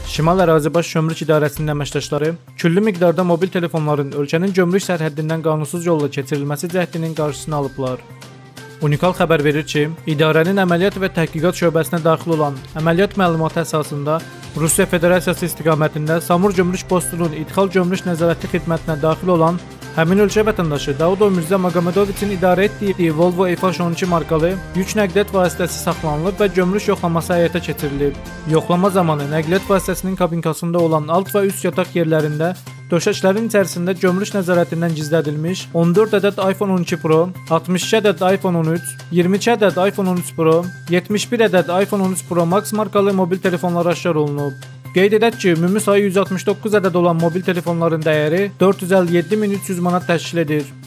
Şimal Ərazibaş Gömrük İdarəsinin əməkdaşları küllü miqdarda mobil telefonların ölkənin gömrük sərhəddindən qanunsuz yolla keçirilməsi cəhdinin qarşısını alıblar. Unikal xəbər verir ki, idarənin əməliyyat və təhqiqat şöbəsinə daxil olan əməliyyat məlumatı əsasında Rusiya Federasiyası istiqamətində Samur Gömrük Postunun İdxal Gömrük Nəzarəti xidmətinə daxil olan həmin ölkə vətəndaşı Davudov Mirzə Magomedoviçin idarə etdiyi Volvo FH12 markalı yük nəqliyyat vasitəsi saxlanılıb və gömrük yoxlaması həyata keçirilib. Yoxlama zamanı nəqliyyat vasitəsinin kabinkasında olan alt və üst yataq yerlərində döşəklərin içərisində gömrük nəzarətindən gizlədilmiş 14 ədəd iPhone 12 Pro, 62 ədəd iPhone 13, 22 ədəd iPhone 13 Pro, 71 ədəd iPhone 13 Pro Max markalı mobil telefonlar aşkar olunub. Qeyd edək ki, ümumi sayı 169 ədəd olan mobil telefonların dəyəri 457.300 manat təşkil edir.